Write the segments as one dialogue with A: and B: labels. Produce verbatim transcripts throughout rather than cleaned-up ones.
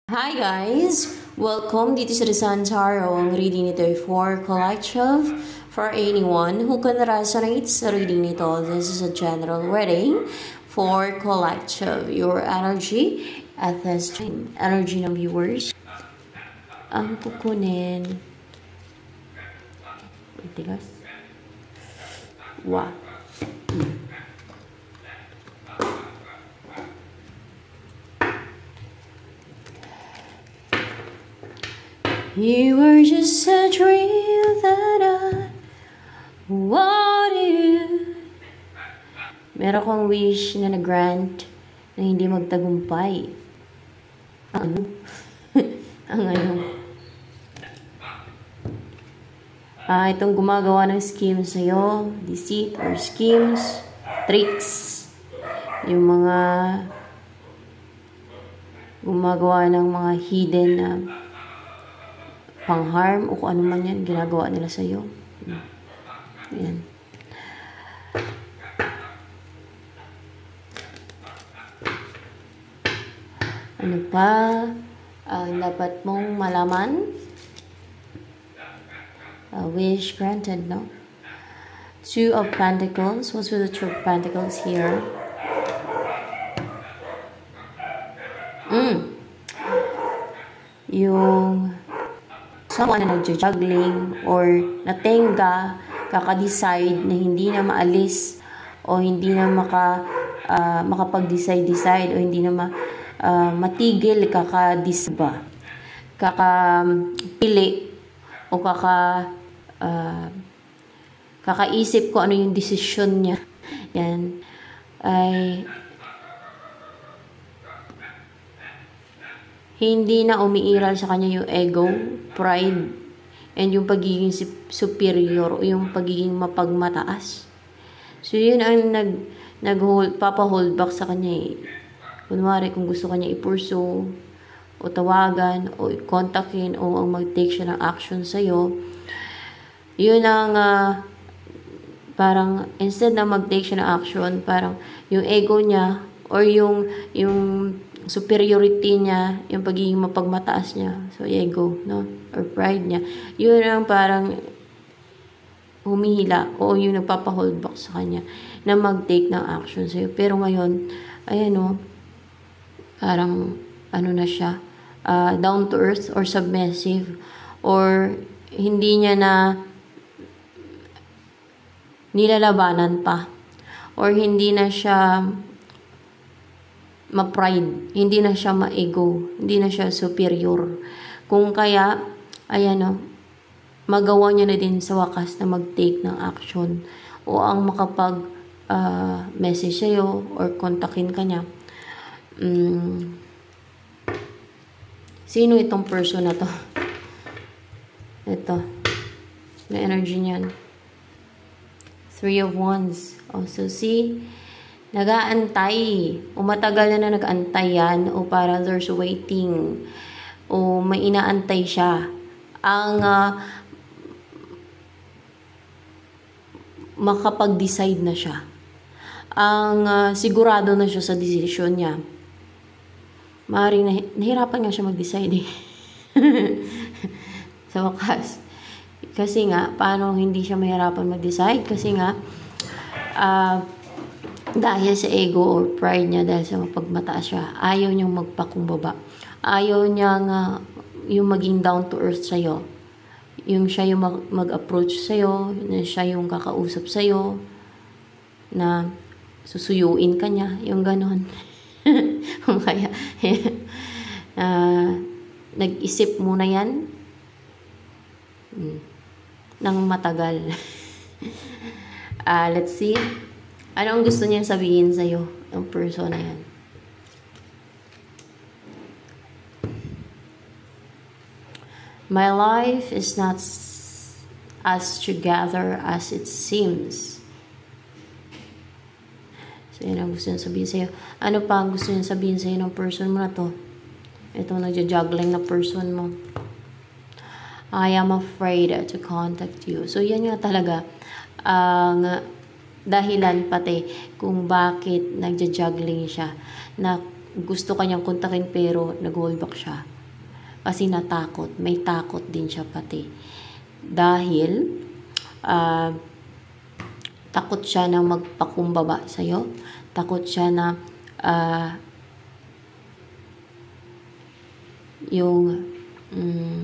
A: Hi guys! Welcome dito sa Rizal Tarot. Ang reading nito ay for collective for anyone who can resonate sa reading nito. This is a general reading for collective. Your energy at this time. Energy ng viewers. Ang kukunin. Tigas. Wow. Hmm. You were just a dream that I wanted. Meron kong wish na nag-grant na hindi magtagumpay. Ang ano? Ang ano? Ah, itong gumagawa ng schemes sa'yo, deceit or schemes, tricks, yung mga gumagawa ng mga hidden na pang-harm o kung ano man yan, ginagawa nila sa'yo. Yan. Ano pa ang dapat mong malaman? A wish granted, no? Two of Pentacles. What's with the Two of Pentacles here? Mm. Yung someone na nagja-juggling or natenga, kaka-decide na hindi na maalis o hindi na maka, uh, makapag-decide-decide o hindi na ma, uh, matigil kaka-disba, kaka-pili o kaka uh, kakaisip ko ano yung desisyon niya. Yan ay hindi na umiiral sa kanya yung ego, pride, and yung pagiging superior o yung pagiging mapagmataas. So, yun ang nag, nag-hold, papa-hold back sa kanya eh. Kunwari, kung gusto kanya i-pursue, o tawagan, o kontakin, o ang mag-take siya ng action sa'yo, yun ang uh, parang, instead na mag-take siya ng action, parang yung ego niya, or yung, yung superiority niya, yung pagiging mapagmataas niya, so ego, no? Or pride niya, yun ang parang humihila o yung nagpapa-hold back sa kanya na mag-take ng action sa'yo. Pero ngayon, ayan o, parang ano na siya, uh, down to earth or submissive, or hindi niya na nilalabanan pa, or hindi na siya ma-pride, hindi na siya ma-ego, hindi na siya superior. Kung kaya, ayan o, magawa niya na din sa wakas na mag-take ng action o ang makapag uh, message sa'yo or kontakin ka niya. Um, sino itong person na to? Ito. Na energy niyan. Three of Wands. Also, see? Nag-aantay, o matagal na na nag-antay yan, o parang there's waiting, o may inaantay siya. Ang uh, makapag-decide na siya. Ang uh, sigurado na siya sa decision niya. Maaaring nah nahirapan nga siya mag-decide eh. Sa wakas. Kasi nga, paano hindi siya mahirapan mag-decide? Kasi nga, ah, uh, dahil sa ego or pride niya, dahil sa mapagmataas siya, ayaw niyang magpakumbaba. Ayaw niyang uh, yung maging down to earth sa'yo. Yung siya yung mag-approach sa'yo, na siya yung kakausap sa'yo, na susuyuin ka niya, yung ganon. Kaya, uh, nag-isip muna yan hmm, ng matagal. uh, let's see. Ano ang gusto niyang sabihin sa'yo, ang person na yan? My life is not as together as it seems. So, yun ang gusto niyang sabihin sa'yo. Ano pa ang gusto niyang sabihin sa'yo ng person mo na to? Itong nagja-juggling na person mo. I am afraid to contact you. So, yan nga talaga ang uh, dahilan pati kung bakit nagja-juggling siya, na gusto kanyang kontakin pero nag-hold back siya. Kasi natakot. May takot din siya pati. Dahil, uh, takot siya na magpakumbaba sa'yo. Takot siya na, uh, yung, um,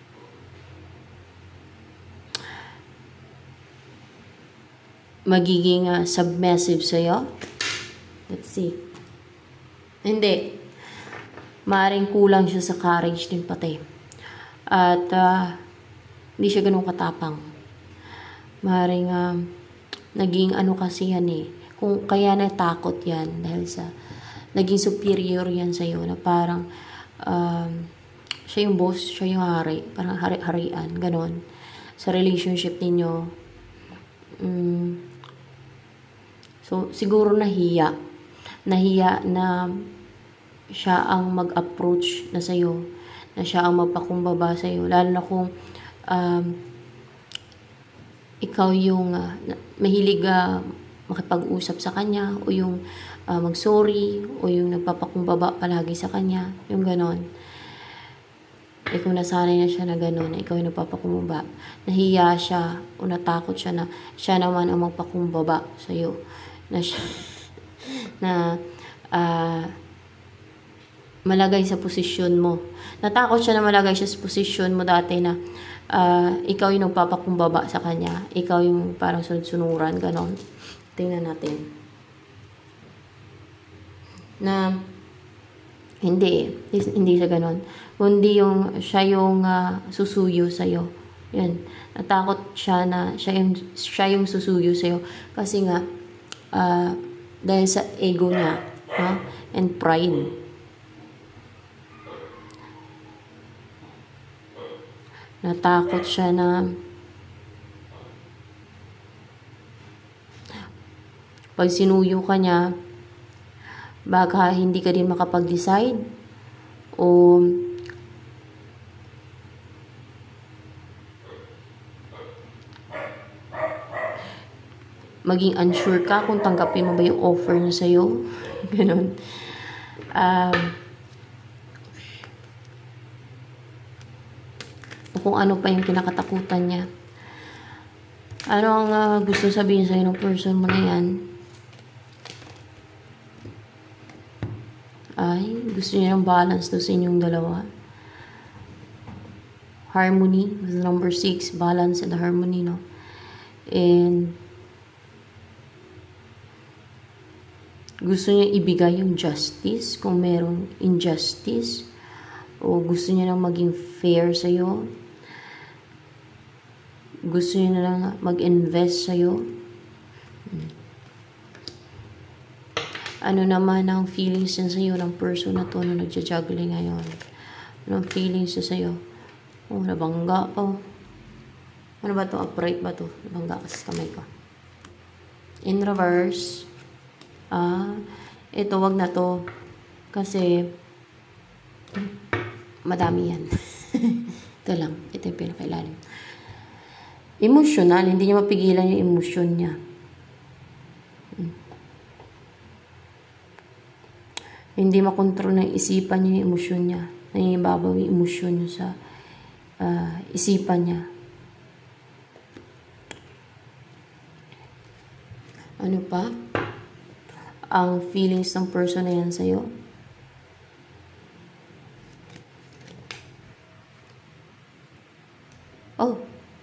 A: magiging uh, submissive sa'yo. Let's see. Hindi. Maaaring kulang siya sa courage din pati. At, uh, hindi siya ganun katapang. Maaaring, uh, naging ano kasi yan eh. Kung kaya natakot yan dahil sa, naging superior yan sa'yo na parang, um, siya yung boss, siya yung hari. Parang hari-harian, ganun. Sa relationship ninyo. Um, so, siguro nahiya. Nahiya na siya ang mag-approach na sa'yo, na siya ang magpakumbaba sa'yo, lalo na kung um, ikaw yung uh, mahilig uh, makipag-usap sa kanya, o yung uh, mag-sorry, o yung nagpapakumbaba palagi sa kanya, yung ganon. Eh kung nasanay na siya na ganon, ikaw yung nagpapakumbaba, nahiya siya, o natakot siya na siya naman ang magpakumbaba sa'yo, na siya, na uh, malagay sa posisyon mo. Natakot siya na malagay siya sa posisyon mo dati na uh, ikaw yung nagpapakumbaba sa kanya. Ikaw yung parang sunod-sunuran, ganon. Tingnan natin. Na, hindi, hindi siya ganon. Kundi yung, siya yung uh, susuyo sa'yo. Yan. Natakot siya na siya yung, siya yung susuyo sa'yo. Kasi nga, uh, dahil sa ego niya, huh? And pride. Natakot siya na pag sinuyo ka niya, baka hindi ka din makapag-decide o maging unsure ka kung tanggapin mo ba yung offer niya sa'yo. Ganon. Um, kung ano pa yung kinakatakutan niya. Ano ang uh, gusto sabihin sa'yo ng person mo na yan? Ay, gusto niya ng balance daw sa inyong dalawa. Harmony, number six, balance and harmony, no? And gusto niya ibigay yung justice kung merong injustice, o gusto niya nang maging fair sa'yo. Gusto niya na lang mag-invest sa'yo. Ano naman ang feelings niya sa'yo ng person na to na nagja-juggling ngayon? Anong feelings niya sa'yo? Oh, nabangga pa. Ano ba to? Upright ba to? Nabangga kasi kamay ko. In reverse. Ah, ito, wag na to. Kasi, madami yan. Ito lang. Ito yung pinakailalim. Emotional, hindi niya mapigilan yung emosyon niya. Hmm. Hindi makontrol ng isipan niya yung emosyon niya. Nangibabaw yung emosyon niya sa uh, isipan niya. Ano pa? Ang feelings ng person na yan sa'yo. Oh.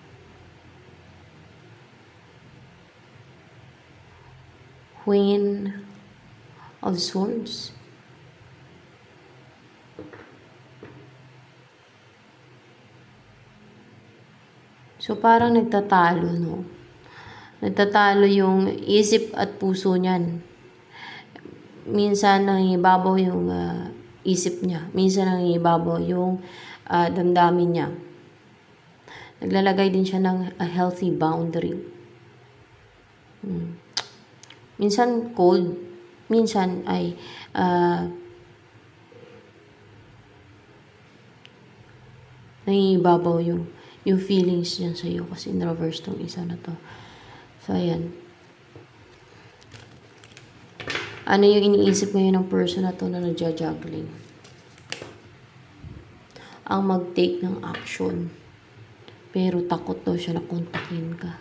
A: Queen of Swords. So, parang nagtatalo, no? Nagtatalo yung isip at puso niyan. Minsan, nangibabaw yung uh, isip niya. Minsan, nangibabaw yung uh, damdamin niya. Naglalagay din siya ng a healthy boundary. Hmm. Minsan, cold. Minsan, ay uh, nangibabaw yung yung feelings niya sa'yo kasi in-reverse tong isa na to. So, ayan. Ano yung iniisip ngayon ng person na to na nagja-juggling? ang mag-take ng action. Pero takot daw siya na kontakin ka.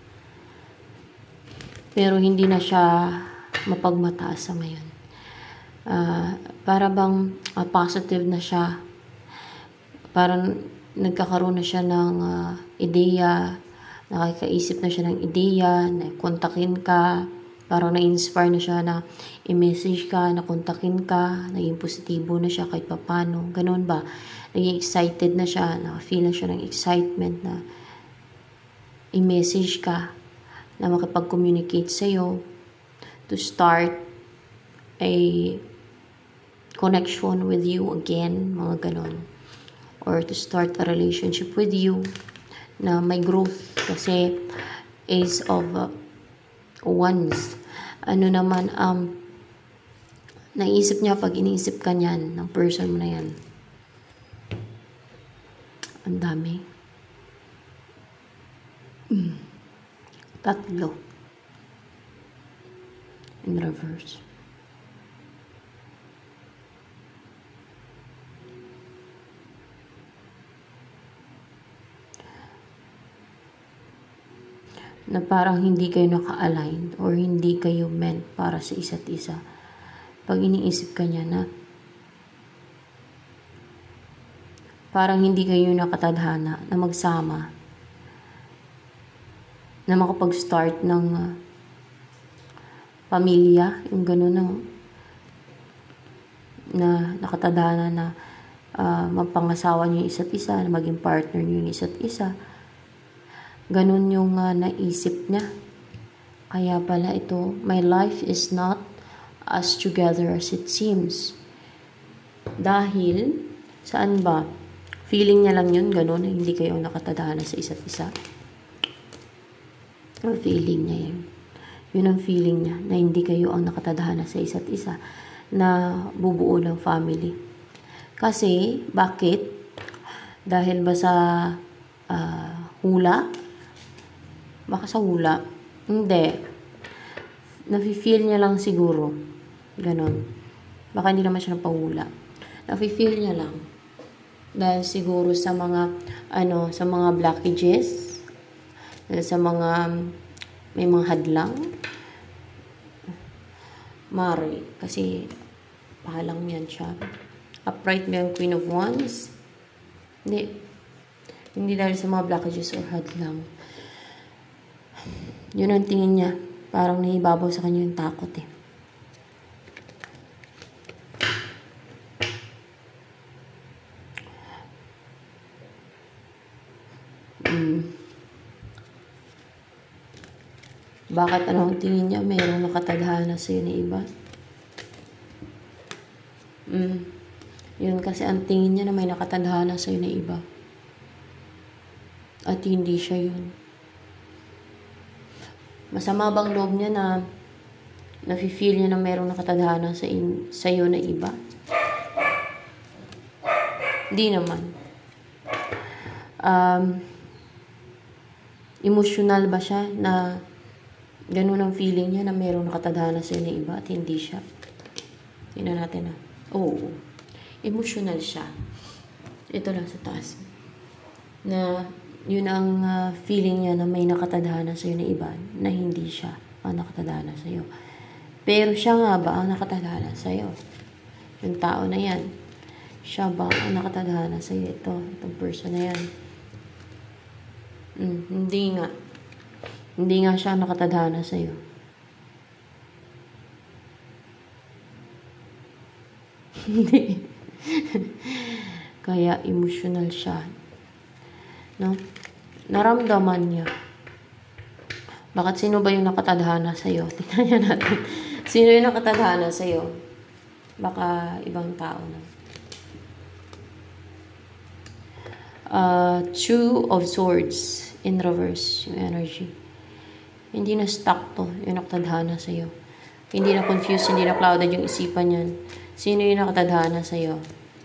A: Pero hindi na siya mapagmataas sa ngayon. Uh, para bang uh, positive na siya. Parang nagkakaroon na siya ng uh, ideya, nakakaisip na siya ng ideya, na kontakin ka, parang na-inspire na siya na i-message ka, na kontakin ka, naging positibo na siya kahit papano. Ganun ba? Naging excited na siya, nakafeel na siya ng excitement na i-message ka, na makipag-communicate sa'yo to start a connection with you again, mga ganon. Or to start a relationship with you na may growth. Kasi Ace of uh, Wands. Ano naman, um, naisip niya pag iniisip ka niyan, ng person mo na yan. Ang dami. Mm. Tatlo. In reverse. Na parang hindi kayo naka-align or hindi kayo meant para sa isa't isa. Pag iniisip ka niya na parang hindi kayo nakatadhana na magsama, na makapag-start ng uh, pamilya, yung gano'n ng, na nakatadhana na uh, magpangasawa niyo yung isa't isa, na maging partner niyo yung isa't isa. Ganun yung uh, naisip niya. Kaya pala ito, my life is not as together as it seems. Dahil, saan ba? Feeling niya lang yun, ganun, hindi kayo nakatadhana sa isa't isa. Or feeling niya yun. Yun ang feeling niya, na hindi kayo ang nakatadhana sa isa't isa, na bubuo ng family. Kasi, bakit? Dahil ba sa uh, hula? Baka sa hula. Hindi. Nafe-feel niya lang siguro. Ganon. Baka hindi naman siya napahula. Nafe-feel niya lang. Dahil siguro sa mga, ano, sa mga blockages, sa mga, may mga hadlang. Mari. Kasi, pahalang yan siya. Upright ba yung Queen of Wands? Hindi. Hindi dahil sa mga blockages or hadlang. Yun ang tingin niya. Parang nahibabaw sa kanya yung takot eh. Mm. Bakit ano ang tingin niya? Mayroong nakatadhana sa'yo na iba? Mm. Yun kasi ang tingin niya na may nakatadhana sa'yo na iba. At hindi siya yun. Masama bang loob niya na nafe-feel niya na mayroong nakatadhana sa in, sa'yo na iba? Hindi naman. Um, emotional ba siya na ganun ang feeling niya na mayroong nakatadhana sa'yo na iba at hindi siya? Tingnan natin na. Oo. Emotional siya. Ito lang sa taas. Na yun ang uh, feeling niya na may nakatadhana sa'yo na iba na hindi siya ang nakatadhana sa'yo. Pero siya nga ba ang nakatadhana sa'yo? Yung tao na yan. Siya ba ang nakatadhana sa'yo? Ito, itong person na yan. Hmm, hindi nga. Hindi nga siya ang nakatadhana sa'yo. Hindi. Kaya emotional siya. No? Naramdaman niya. Bakit sino ba yung nakatadhana sa'yo? Tingnan niya natin. Sino yung nakatadhana sa'yo? Baka ibang tao na. Uh, Two of Swords in reverse, yung energy. Hindi na stuck to, yung nakatadhana sa'yo. Hindi na confused, hindi na clouded yung isipan niyan. Sino yung nakatadhana sa'yo?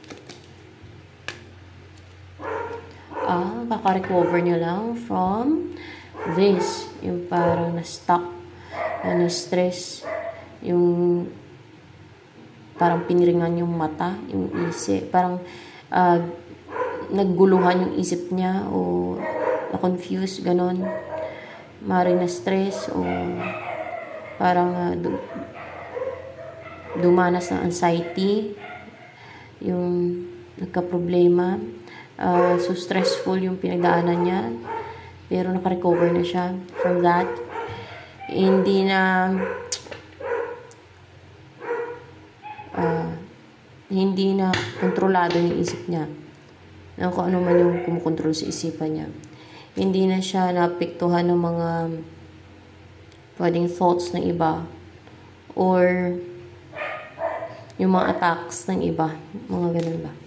A: Ah, kaka-recover niya lang from this. Yung parang na-stuck, na-stress, yung parang piniringan yung mata, yung isip. Parang uh, nagguluhan yung isip niya o na-confuse, ganon. Mari na stress o parang uh, du- dumanas ng anxiety, yung nagka-problema. Uh, so stressful yung pinagdaanan niya, pero naka-recover na siya from that. Hindi na uh, hindi na kontrolado yung isip niya na kung ano man yung kumukontrol sa isipan niya. Hindi na siya naapektuhan ng mga pwedeng thoughts ng iba or yung mga attacks ng iba, mga ganun ba.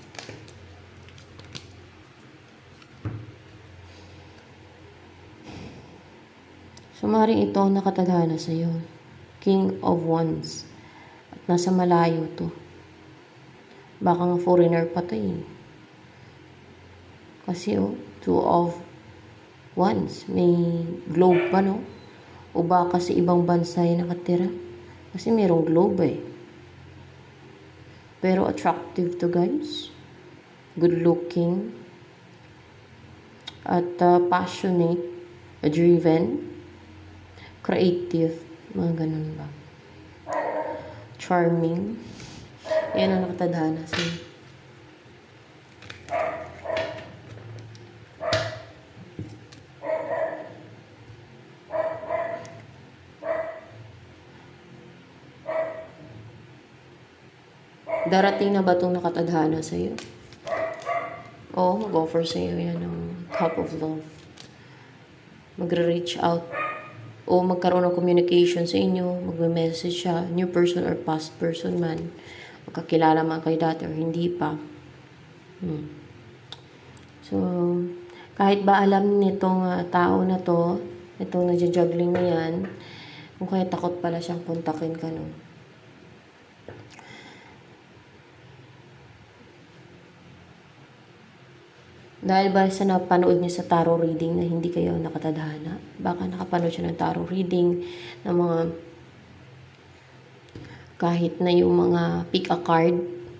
A: So, maaaring ito ang nakatadhana sa iyo. King of Wands. At nasa malayo to. Baka nga foreigner pa to eh. Kasi oh, two of Wands. May globe pa, no? O baka sa ibang bansa yung nakatira. Kasi mayroong globe eh. Pero attractive to, guys. Good looking. At uh, passionate. Driven. Creative. Mga ganun ba. Charming. Yan ang nakatadhana sa'yo. Darating na ba itong nakatadhana sa'yo? Oo, mag-offer sa'yo yan ng cup of love. Magre-reach out. O magkaroon ng communication sa inyo. Magme-message siya. New person or past person man. Magkakilala man kayo dati or hindi pa. Hmm. So, kahit ba alam nitong uh, tao na to, itong nagja-juggling na yan, kung kaya takot pala siyang kontakin ka, no? Dahil ba sa napanood niya sa tarot reading na hindi kayo nakatadhana? Baka nakapanood siya ng tarot reading ng mga kahit na yung mga pick a card.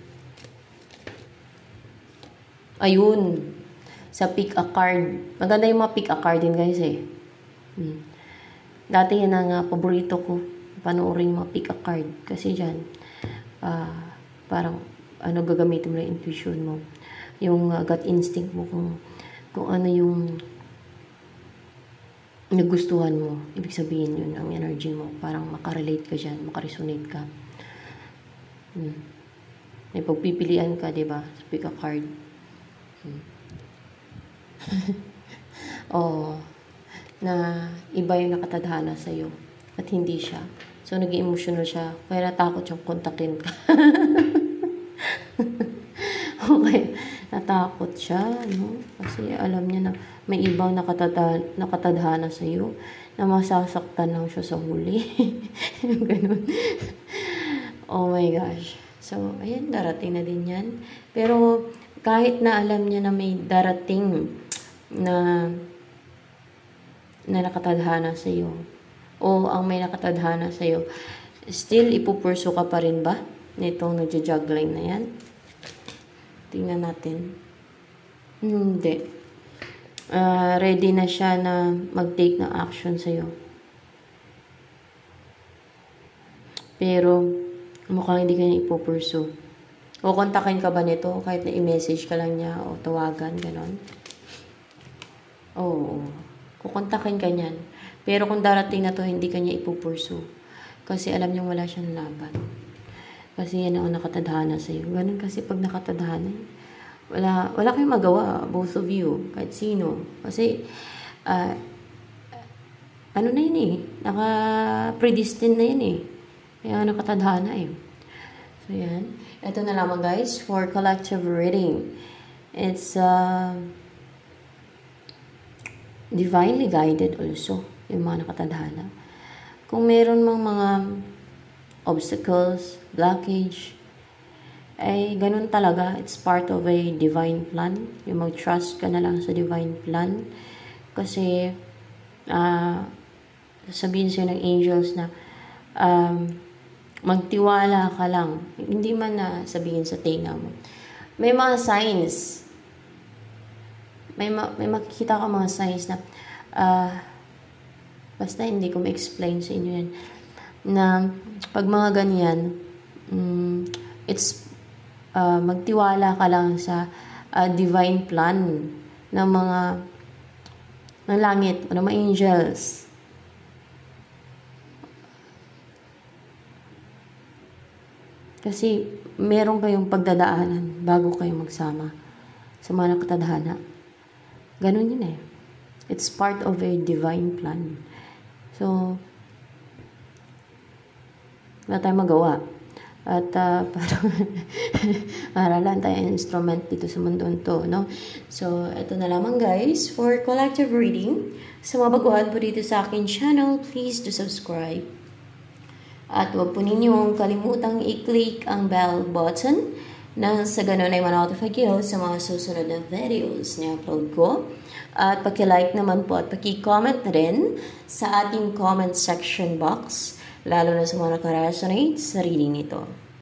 A: Ayun. Sa pick a card. Maganda yung mga pick a card din, guys eh. Hmm. Dati yan ang uh, paborito ko. Panoorin yung mga pick a card. Kasi dyan, uh, parang ano gagamitin mo na intuition mo. Yung uh, gut instinct mo kung, kung ano yung nagustuhan mo. Ibig sabihin yun, ang energy mo. Parang makarelate ka dyan, makaresonate ka. Hmm. May pagpipilian ka, diba? Sa pick a card. Hmm. Oo. Na iba yung nakatadhana sa'yo. At hindi siya. So, naging emotional siya. Kaya natakot siyang kontakin ka. Okay. Natakot siya, no? Kasi alam niya na may ibang nakatadhana, nakatadhana sa iyo na masasaktan lang siya sa huli. Ganun. Oh my gosh. So, ayan, darating na din yan. Pero, kahit na alam niya na may darating na na nakatadhana sa iyo o ang may nakatadhana sa iyo, still ipupurso ka pa rin ba nitong nagja-juggling na yan? Tingnan natin. Hindi. Uh, ready na siya na mag-take ng action sa'yo. Pero, mukhang hindi ka niya ipupurso. O kontakin ka ba nito? Kahit na i-message ka lang niya o tawagan, ganon. Oo. Kukontakin ka niyan. Pero kung darating na to, hindi ka niya ipupurso. Kasi alam niya wala siyang laban. Kasi yan ang nakatadhana sa'yo. Ganun kasi pag nakatadhana, wala, wala kayong magawa, both of you, kahit sino. Kasi, uh, ano na yun eh, naka-predestined na yun eh. Kaya nakatadhana eh. So yan. Ito na lamang guys, for collective reading. It's uh, divinely guided also, yung mga nakatadhana. Kung meron mang mga obstacles, blockage, ay ganun talaga. It's part of a divine plan. Yung mag-trust ka na lang sa divine plan. Kasi, uh, sabihin sa'yo ng angels na um, magtiwala ka lang. Hindi man na sabihin sa tenga mo. May mga signs may, ma- may makikita ka mga signs na, uh, basta hindi ko ma-explain sa inyo yan, na pag mga ganyan, um, it's, uh, magtiwala ka lang sa uh, divine plan ng mga, ng langit, ng mga angels. Kasi, meron kayong pagdadaanan bago kayo magsama sa mga nakatadhana. Ganun yun eh. It's part of a divine plan. So, wala tayong magawa. At, uh, parang, para lang tayong instrument dito sa mundong to, no? So, ito na lamang guys, for collective reading. Sa mga baguhan po dito sa akin channel, please do subscribe. At huwag po ninyong kalimutang i-click ang bell button nang sa ganun ay ma-notify kayo sa mga susunod na videos na upload ko. At paki-like naman po at paki-comment na rin sa ating comment section box, lalo na sa mga nakaresonate sa reading nito.